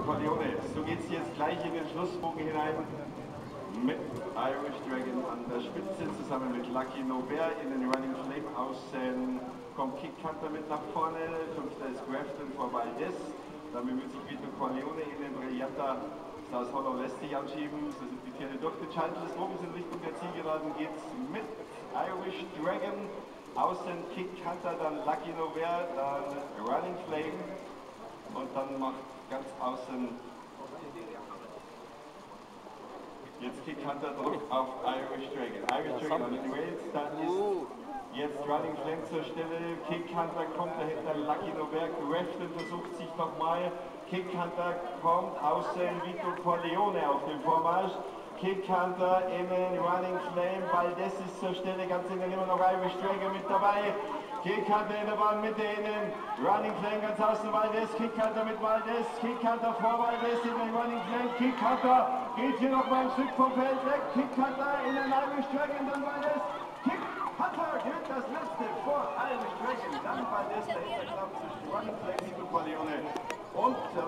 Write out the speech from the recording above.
Corleone. So geht es jetzt gleich in den Schlussbogen hinein mit Irish Dragon an der Spitze zusammen mit Lucky Nobert. In den Running Flame außen kommt Kick Hunter mit nach vorne, 5. ist Grafton vor Valdez. Dann bemüht sich Vito Corleone in den Brillanta aus Hollow westlich anschieben. So sind die Tiere durchgechallenged. Das Bogen in Richtung der Zielgeraden geht mit Irish Dragon. Außen Kick Hunter, dann Lucky Nobert, dann Running Flame. Und dann macht ganz außen jetzt Kick Hunter Druck auf Irish Dragon. Irish Dragon an den Rails, dann ist jetzt Running Flame zur Stelle. Kick Hunter kommt dahinter, Lucky Nobert. Grafton versucht sich nochmal. Kick Hunter kommt außen, Vito Corleone auf dem Vormarsch. Kick Hunter innen, Running Flame. Valdez ist zur Stelle, ganz innen immer noch Irish Dragon mit dabei. Kick Hunter in der Bahn Mitte innen, Running Flame ganz außen, Valdez, Kick Hunter mit Valdez, Kick Hunter vor Valdez in den Running Flame, Kick Hunter geht hier noch mal ein Stück vom Feld weg, Kick Hunter in den Irish Dragon, dann Valdez, Kick Hunter gewinnt das letzte vor Irish Dragon, dann Valdez, dahinter knapp zwischen Running Flame, Vito Corleone und